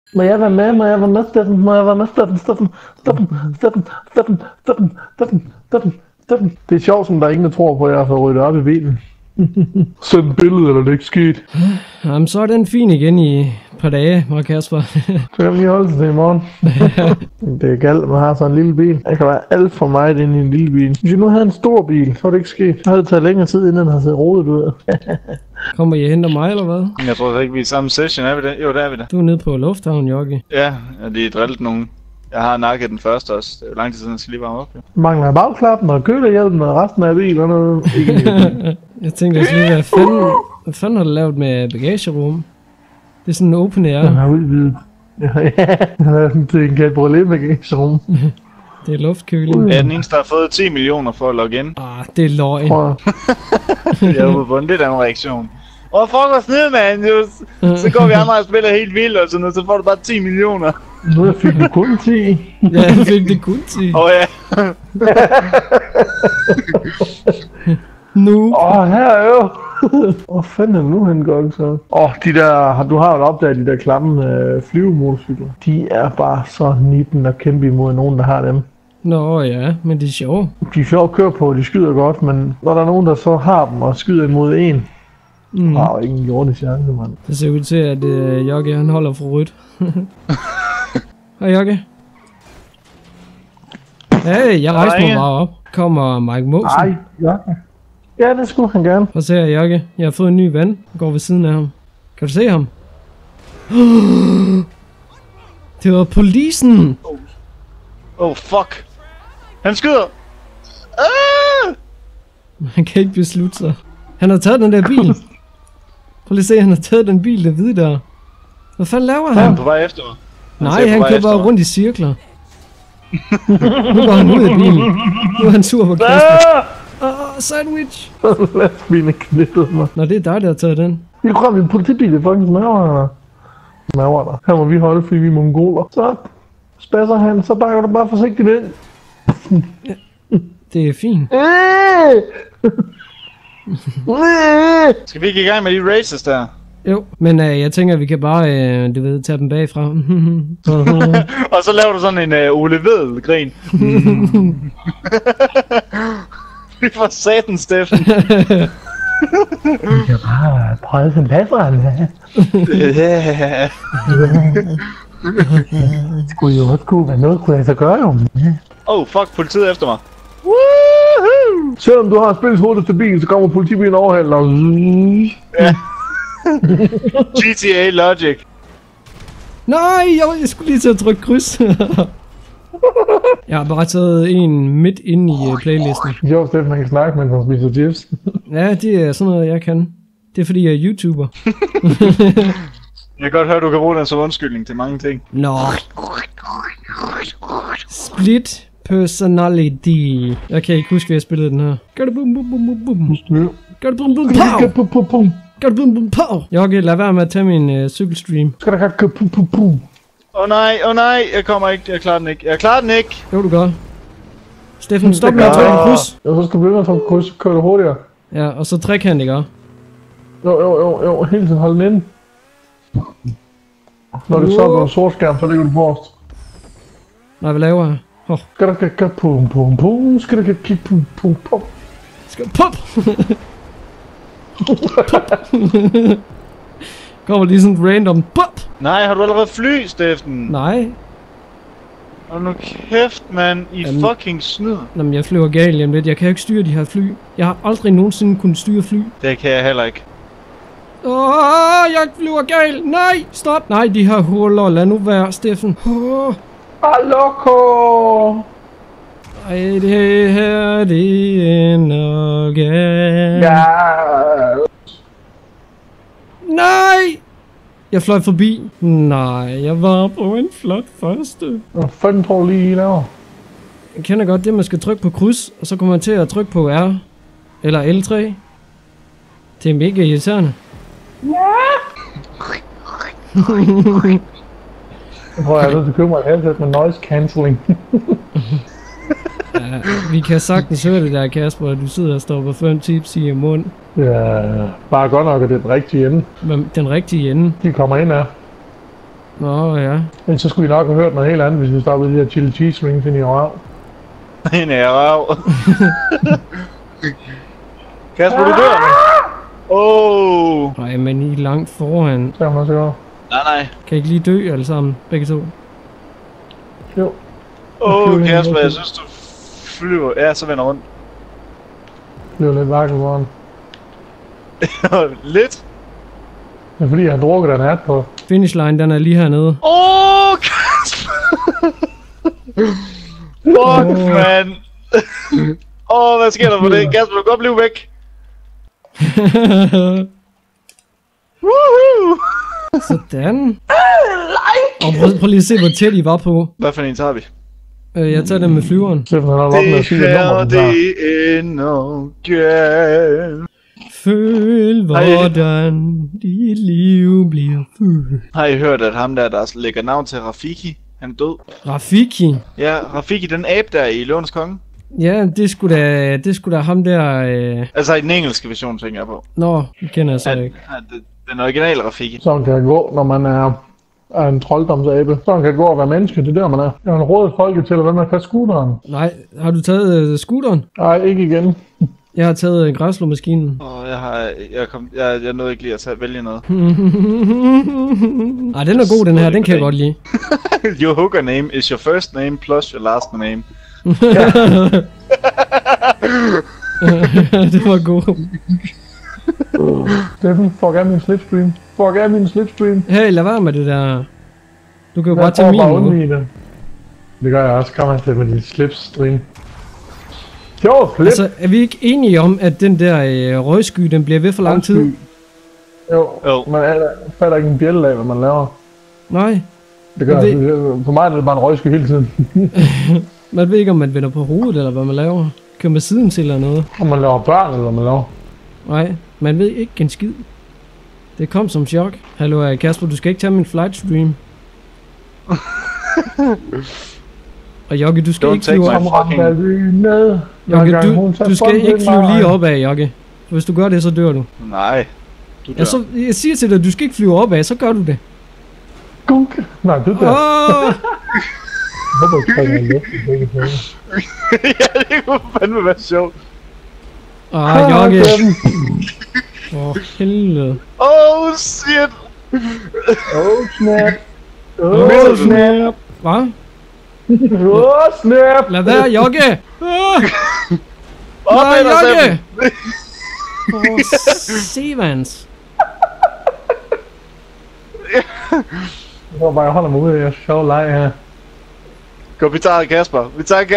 Må jeg være med? Må jeg være med, Steffen? Må jeg være med, Steffen? Det er sjovt, som der er ingen, der tror på, at jeg har fået ryddet op i bilen. Send et billede, eller det er ikke sket. Jamen, så er den fin igen i et par dage, Mark Kasper. Så kan vi lige holde til i morgen. Det er galt, man har sådan en lille bil. Jeg kan være alt for meget inde i en lille bil. Hvis jeg nu havde en stor bil, så var det ikke sket. Så havde det taget længere tid, inden den havde set rodet ud. Kommer I og henter mig, eller hvad? Jeg tror ikke, vi er i samme session, er vi det? Jo, der er vi det. Du er nede på lufthavnen, Jokke. Ja, de er drillet nogen. Jeg har nakket den første også. Det er jo lang tid siden, jeg skal lige varme op. Ja. Mangler bagklappen og kølerhjelmen og resten af bilen. Jeg tænkte også lige, hvad fanden har du lavet med bagagerum? Det er sådan en open air. Den har udvidet. Det er en cabriolet bagagerum. Det er luftkøling. Jeg er den eneste, der har fået 10 millioner for at logge ind. Det er løgn. Jeg er ude på en lidt anden reaktion. Fuck os ned, man. Så går vi andre og spiller helt vildt og sådan noget, så får du bare 10 millioner. Nu fik du kun 10. Ja, jeg fik det kun 10. Ja. Nu. Her er jo. Hvor fanden er det nu hen går så? De der, du har jo opdaget de der klamme flyvemotorcykler. De er bare så nitten at kæmpe imod nogen, der har dem. Nå ja, men det er sjovt. De er sjovt at køre på, de skyder godt, men når der er nogen, der så har dem og skyder imod en, der er ingen jordig chance, mand. Det ser ud til, at Jokke han holder for rødt. Hej Jokke. Hey, jeg rejste mig bare op. Kommer Mike Mosen. Ej, Jokke. Ja, det skulle han gerne. Prøv at se her, Jokke. Jeg har fået en ny ven. Jeg går ved siden af ham. Kan du se ham? Det var polisen. Fuck. Han skyder. Han kan ikke beslutte sig. Han har taget den der bil. Prøv lige at se, han har taget den bil, der hvide der. Hvad fanden laver han? Han er på vej efter mig. Nej, han kører bare rundt i cirkler. Nu går han ud af bilen. Nu er han sur på Kasper. Sandwich! Lastbilen knittede mig. Nå, det er dig, der har taget den. Vi kommer i en politibil, det er fucking maver der. Her må vi holde, fordi vi er mongoler. Så spasser han, så bakker du bare forsigtigt ind. Ja, det er fint. Skal vi ikke i gang med de races der? Jo, men jeg tænker, at vi kan bare, tage dem bagfra. Og så laver du sådan en Ole Vedel-grin. Vi får satan, Steffen. Vi kan bare prøve som passeren. Det skulle jo også kunne være noget, kunne jeg så gøre jo. Fuck, politiet efter mig. Woohoo! Selvom du har spillet hurtigt til bilen, så kommer politibilen overhælder og... Ja. GTA Logic. Nej, jeg skulle lige til at trykke kryds. Jeg har bare taget en midt inde i playlisten. Jo, Steffen, han kan snakke, mens han spiser chips. Ja, det er sådan noget, jeg kan. Det er fordi, jeg er YouTuber. Jeg kan godt høre, du kan bruge den som undskyldning til mange ting. Nå. Split personality. Jeg kan ikke huske, at jeg spillede den her. Gør det bum bum bum bum bum. Gør det bum bum pow. Gør det bum bum pow. Jokke, lad være med at tage min cykelstream. Skal der gøre pum pum pum. Nej, jeg kommer ikke. Jeg klarer den ikke. Jo, du gør. Steffen, stop med at trykke på kryds. Jo, så skal du blive med at trykke på kryds, så kører du hurtigere. Ja, og så trekant, ikke? Jo, hele tiden hold den inde. Når det så går en sort skærm, så ligger du forrest. Nej, hvad laver jeg? Skal der gøre pum pum pum, skal der gøre pum pum pum. Skal pop! Kommer lige sådan random pop! Nej, har du allerede fly, Steffen? Nej. Og nu kæft, man, fucking snyder. Jamen, jeg flyver galt lige om lidt. Jeg kan jo ikke styre de her fly. Jeg har aldrig nogensinde kunnet styre fly. Det kan jeg heller ikke. Jeg flyver galt! Nej! Stop! Nej, de her huller. Lad nu være, Steffen. Loco! Ej, det her, det ender galt. Ja. Nej! Jeg fløj forbi. Nej, jeg var på en flot første. Hvad fanden tror du lige, I laver? Jeg kender godt det, man skal trykke på kryds, og så kommer man til at trykke på R. Eller L3. Det er mega irriterende. Ja! Jeg tror, jeg er nødt til at købe mig et headset med noise cancelling. Ja, vi kan sagtens høre det der, Kasper, du sidder og stopper 5 tips i mund. Ja, bare godt nok, at det er den rigtige ende. Men den rigtige ende? De kommer ind af. Nå, ja. Men så skulle I nok have hørt noget helt andet, hvis vi stoppede de her chili cheese rings ind i røv. En af røv. Kasper, du dør. Nej, men I er langt foran. Så kan man også gøre. Nej. Kan I ikke lige dø alle sammen? Begge to? Jo. Kasper, jeg synes du flyver. Ja, så vender rundt. Det er jo lidt vakkelvåren. Lidt? Det er fordi, jeg har drukket den hat på. Finish line, den er lige hernede. Kasper! Fuck, man! Hvad sker der for det? Kasper, du kan godt blive væk. Woohoo! Sådan. Og prøv lige at se, hvor tæt I var på. Hvad for en tager vi? Jeg tager den med flyveren. Det er det endnu igen. Føl, hvordan dit liv bliver fyldt. Har I hørt, at ham der lægger navn til Rafiki, han er død? Rafiki? Ja, Rafiki, den abe der i Løvens Konge. Ja, det skulle da ham der... Altså i den engelske version, tænker jeg på. Nå, det kender jeg så ikke. Den originale Rafiki. Sådan kan det gå, når man er en trolddomsabe. Sådan kan det gå at være menneske, det er der man er. Jeg har rådet folket til at være med at tage scooteren. Nej, har du taget scooteren? Nej, ikke igen. Jeg har taget græsslåmaskinen. Jeg nåede ikke lige at vælge noget. Ej, den er god, den her. Den kan jeg godt lide. Your hooker name is your first name plus your last name. Det var god. Steffen, fuck af min slipstream. Fuck af min slipstream. Hey, lad være med det der. Du kan jo bare tage min nu. Det gør jeg også. Kom og med din slipstream. Jo, flip. Altså, er vi ikke enige om, at den der røgsky, den bliver ved for lang tid? Jo. Man fatter ikke en bjælle af, hvad man laver. Nej. Det gør for mig er det bare en røgsky hele tiden. Man ved ikke, om man vender på hovedet, eller hvad man laver. Kører med siden til eller noget. Om man laver børn, eller hvad man laver. Nej, man ved ikke en skid. Det kom som chok. Hallo, Kasper, du skal ikke tage min flight stream. Og Jokke, du skal ikke flyve op. Jokke, du skal ikke flyve lige opad, Jokke. For hvis du gør det, så dør du. Nej, du dør. Jeg siger til dig, du skal ikke flyve opad, så gør du det. Gunk. Nej, du dør. Jeg håber ikke, at jeg er ja, det kunne fandme være sjovt. Jokke. Helvede. Shit. Snap. Snap. Hvad? Snap. Lad være, Jokke. Nej, Jokke. Sevans. Jeg tror bare, jeg holder mig ude af jeres sjove leg her. Kom, vi tager Kasper.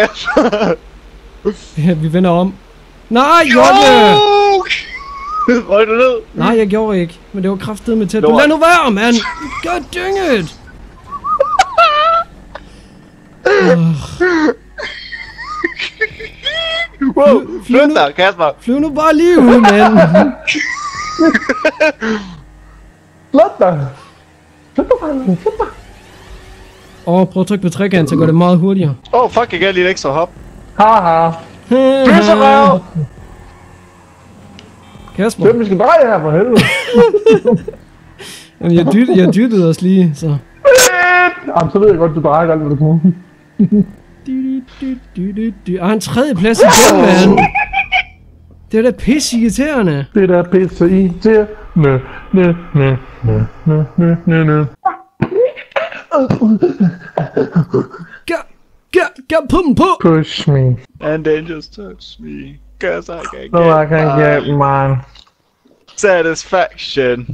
Ja, vi vender om. Nej, Jokke! Røg du ned? Nej, jeg gjorde ikke. Men det var kraftedeme tæt. Lad nu være, mand! God dang it! Flyv nu, Kasper! Flyv nu bare lige ud, mand! Flyt dig! Prøv at trykke på trekant, så går det meget hurtigere. Fuck, jeg gav lige et ekstra hop. Haha. Pisserøv! Kasper. Vi skal dreje her for helvede. Jamen, jeg dyttede os lige, så. Jamen, så ved jeg godt, du drejer alt, hvad du kan. En tredje plads igen, mand. Det er da pisse irriterende. Det er da pisse irriterende. Get pumpen på. Push me. And then just touch me. Cause I can so I can get mine. Satisfaction.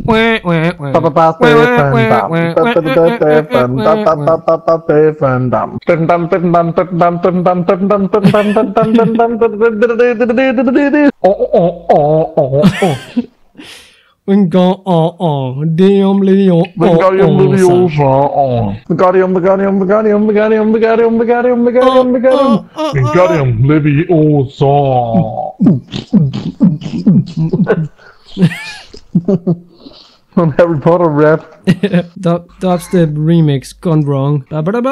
From Harry Potter rap. Dubstep remix gone wrong. Ja, hvad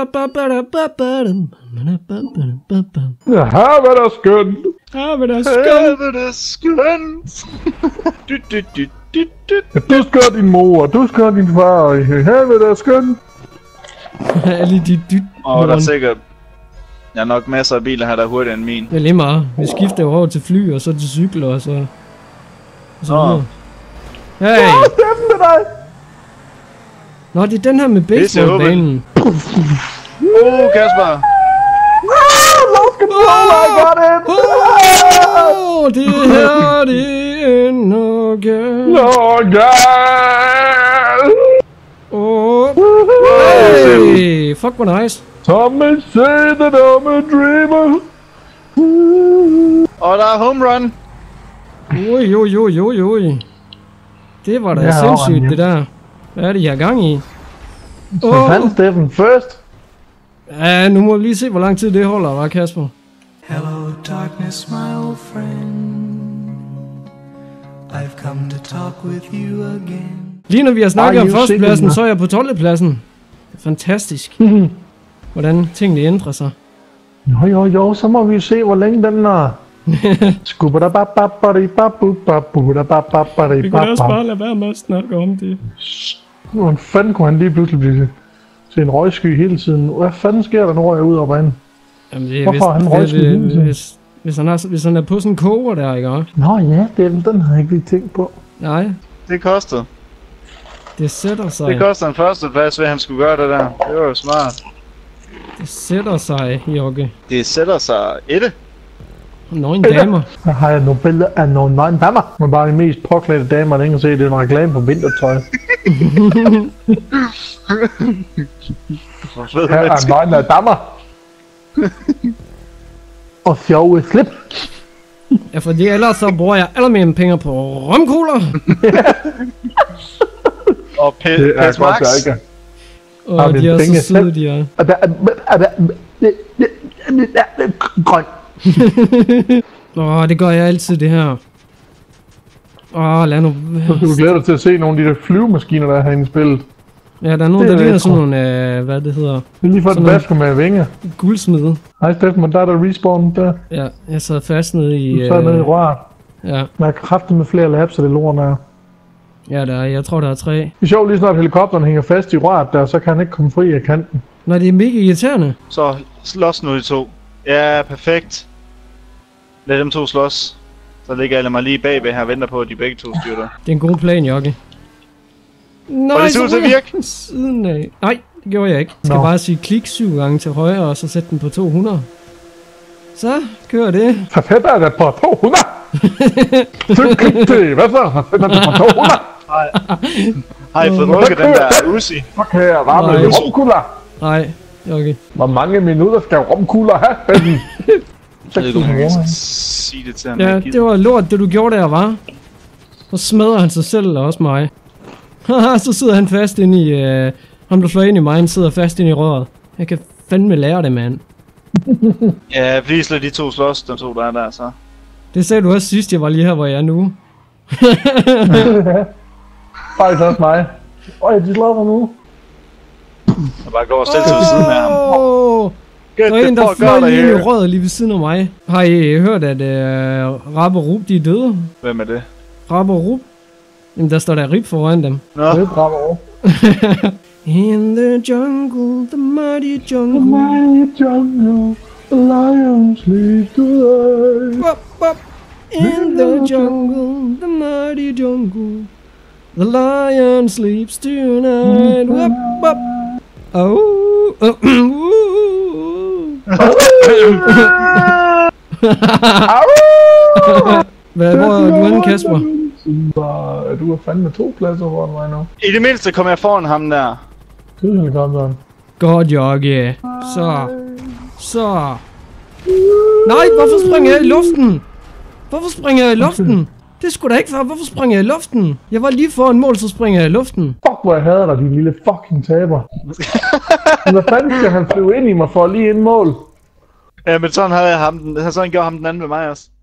der skønt. Du skal din mor, du skal din far. Hvad der skønt. Alle de dyt. Og der er sikkert... Jeg er nok masser af biler her, der er hurtigere end min. Det er lige meget. Vi skifter jo over til fly, og så til cykler, og så... videre. Hey! Steffen med dig! Nå, det er den her med baseballbanen. Kasper! Lost control, I got it! Det her, det er noget galt. Noget galt! Hey! Fuck, hvor nice. Tommy say that I'm a dreamer. Og der er home run! Oj. Det var da sindssygt, det der. Hvad er det, jeg har gang i? Så fandt Steffen first. Ja, nu må vi lige se, hvor lang tid det holder, hva' Kasper? Hello darkness, my old friend. I've come to talk with you again. Lige når vi har snakket om førstepladsen, så er jeg på 12. pladsen. Fantastisk. Hvordan tingene ændrer sig. Jo, så må vi se, hvor længe den er. Vi kunne også bare lade være med at snakke om det. Hvordan fanden kunne han lige pludselig blive til en røgsky hele tiden? Hvad fanden sker der, når jeg er ude over banen? Jamen det er hvorfor han røgsky hele tiden? Hvis han er på sådan en koger der, ikke også? Nå ja, den har jeg ikke lige tænkt på. Nej. Det kostede. Det sætter sig. Det koster en førsteplads, ved at han skulle gøre det der. Det var jo smart. Det sætter sig, Jokke. Det sætter sig Ette. Nøgen damer. Så har jeg nogle billeder af nogle nøgne damer. Men bare de mest påklædte damer, der ingen se, det er en reklame på vintertøj. Her er nøgne damer. Og sjove slip. Ja, fordi ellers så bruger jeg alle mine penge på romkugler. Og Pes Max. Og de er så søde, de er. Grøn. Det gør jeg altid, det her. Lad nu... Så skal du glæde dig til at se nogle af de der flyvemaskiner, der er herinde i spillet. Ja, der er nogen, der ligner sådan nogle, hvad det hedder. Det er lige for et basker med vinger. Guldsmede. Hej Steffen, men der er der respawn der. Ja, jeg sad fast nede i... Du sad nede i røret. Ja. Man har kraftet med flere labs, så det lort er. Ja, jeg tror, der er 3. Det er sjovt, lige snart helikopteren hænger fast i røret der, så kan han ikke komme fri af kanten. Nej, det er mega irriterende. Så slås nu de to. Ja, perfekt. Lad dem to slås. Så ligger alle mig lige bagved her og venter på, at de begge to styrter. Det er en god plan, Jokke. Nej, og det ser ud til at virke. Siden af. Nej, det gjorde jeg ikke. Jeg skal bare sige klik 7 gange til højre, og så sætte den på 200. Så kører det. Så sætter jeg det på 200! Så klik til, hvad så? Så sætter jeg det på 200! Har I fået rukket den der Uzi? Så kan jeg varme med romkugler! Nej, okay. Hvor mange minutter skal romkugler have, Steffen? Jeg ved ikke, om jeg skal sige det til ham. Ja, det var lort, det du gjorde der, var. Så smadrer han sig selv og også mig. Haha, så sidder han fast inde i... ham der slår ind i mig, han sidder fast inde i røret. Jeg kan fandme lære det, mand. Ja, please lad de to slås, de to der er der, så. Det sagde du også sidst, jeg var lige her, hvor jeg er nu. Faktisk også mig. De slår mig nu. Jeg bare går og stille til siden af ham. Der er en, der fløj lige ind i røret lige ved siden af mig. Har I hørt, at Rap og Rup, de er døde? Hvem er det? Rap og Rup? Jamen, der står der Rip foran dem. Nå. Det er Rap og Rup. In the jungle, the mighty jungle. The mighty jungle, the lion sleeps tonight. Wop, wop. In the jungle, the mighty jungle. The lion sleeps tonight. Wop, wop. Hvor er du henne, Kasper? Du er fandme 2 pladser foran mig nu. I det mindste kommer jeg foran ham der. Helikopteren. Godt, Jokke. Så. Nej, hvorfor springer jeg i luften? Hvorfor springer jeg i luften? Det skulle da ikke være. Hvorfor springer jeg i luften? Jeg var lige foran mål, så springer jeg i luften. Fuck, hvor jeg hader dig, din lille fucking taber. Hvad fanden skal han flyve ind i mig for lige ind mål? Ja, men sådan havde jeg ham. Sådan gjorde ham den anden med mig også.